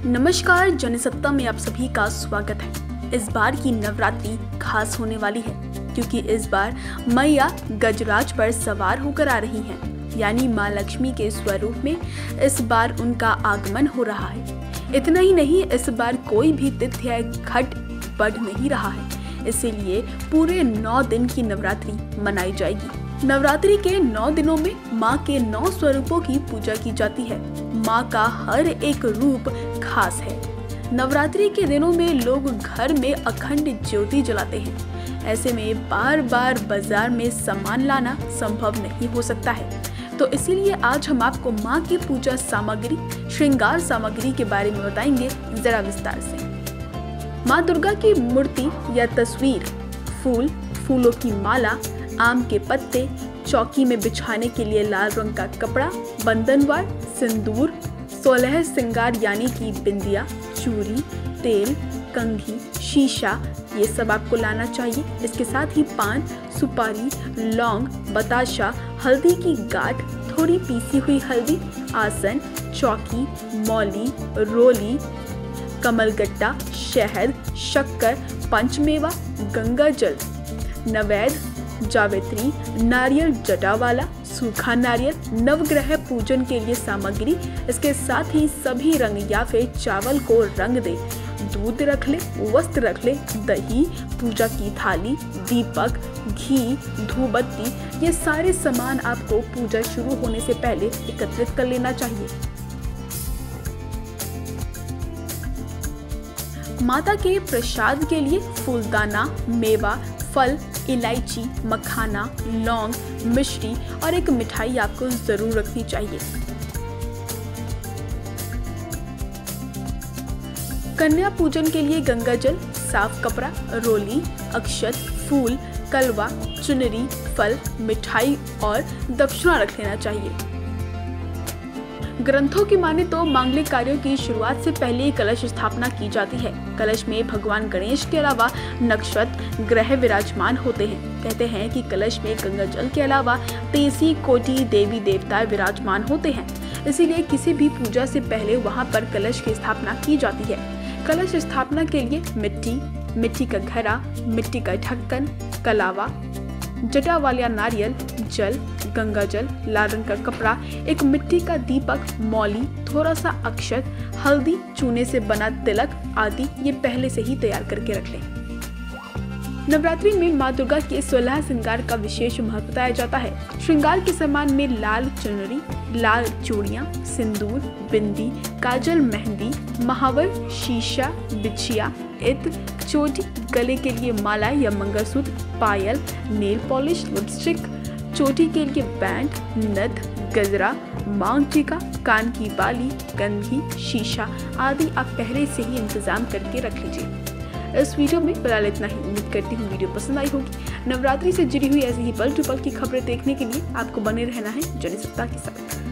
नमस्कार, जनसत्ता में आप सभी का स्वागत है। इस बार की नवरात्रि खास होने वाली है क्योंकि इस बार मैया गजराज पर सवार होकर आ रही हैं, यानी माँ लक्ष्मी के स्वरूप में इस बार उनका आगमन हो रहा है। इतना ही नहीं, इस बार कोई भी तिथि या घट बढ़ नहीं रहा है, इसीलिए पूरे 9 दिन की नवरात्रि मनाई जाएगी। नवरात्रि के 9 दिनों में माँ के 9 स्वरूपों की पूजा की जाती है। माँ का हर एक रूप खास है। नवरात्रि के दिनों में लोग घर में अखंड ज्योति जलाते हैं। ऐसे में बार बार बाजार में सामान लाना संभव नहीं हो सकता है, तो इसीलिए आज हम आपको माँ की पूजा सामग्री, श्रृंगार सामग्री के बारे में बताएंगे जरा विस्तार से। माँ दुर्गा की मूर्ति या तस्वीर, फूल, फूलों की माला, आम के पत्ते, चौकी में बिछाने के लिए लाल रंग का कपड़ा, बंधनवार, सिंदूर, 16 श्रृंगार यानी कि बिंदिया, चूड़ी, तेल, कंघी, शीशा, ये सब आपको लाना चाहिए। इसके साथ ही पान, सुपारी, लौंग, बताशा, हल्दी की गांठ, थोड़ी पीसी हुई हल्दी, आसन, चौकी, मौली, रोली, कमलगट्टा, शहद, शक्कर, पंचमेवा, गंगा जल, नैवेद्य, जावित्री, नारियल जटा वाला, सूखा नारियल, नवग्रह पूजन के लिए सामग्री। इसके साथ ही सभी रंग या फिर चावल को रंग दे, दूध रख ले, वस्त्र रख ले, दही, पूजा की थाली, दीपक, घी, धूपबत्ती, ये सारे सामान आपको पूजा शुरू होने से पहले एकत्रित कर लेना चाहिए। माता के प्रसाद के लिए फूलदाना, मेवा, फल, इलायची, मखाना, लौंग, मिश्री और एक मिठाई आपको जरूर रखनी चाहिए। कन्या पूजन के लिए गंगा जल, साफ कपड़ा, रोली, अक्षत, फूल, कलवा, चुनरी, फल, मिठाई और दक्षिणा रख लेना चाहिए। ग्रंथों की माने तो मांगलिक कार्यों की शुरुआत से पहले कलश स्थापना की जाती है। कलश में भगवान गणेश के अलावा नक्षत्र, ग्रह विराजमान होते हैं। कहते हैं कि कलश में गंगा जल के अलावा 33 कोटि देवी देवता विराजमान होते हैं, इसीलिए किसी भी पूजा से पहले वहां पर कलश की स्थापना की जाती है। कलश स्थापना के लिए मिट्टी का घड़ा, मिट्टी का ढक्कन, कलावा, जटा वाला नारियल, जल, गंगा जल, लाल रंग का कपड़ा, एक मिट्टी का दीपक, मौली, थोड़ा सा अक्षत, हल्दी, चूने से बना तिलक आदि ये पहले से ही तैयार करके रख लें। नवरात्रि में माँ दुर्गा के 16 श्रृंगार का विशेष महत्व बताया जाता है। श्रृंगार के सामान में लाल चुनरी, लाल चूड़ियाँ, सिंदूर, बिंदी, काजल, मेहंदी, महावर, शीशा, बिछिया, इत्र, चोटी, गले के लिए माला या मंगलसूत्र, पायल, नेल पॉलिश, लिपस्टिक, चोटी के लिए बैंड, नथ, गजरा, मांग टीका, कान की बाली, कंघी, शीशा आदि आप पहले से ही इंतजाम करके रख लीजिए। इस वीडियो में फिलहाल इतना ही। उम्मीद करती हूँ वीडियो पसंद आई होगी। नवरात्रि से जुड़ी हुई ऐसी ही पल टू पल की खबरें देखने के लिए आपको बने रहना है जनसत्ता के साथ।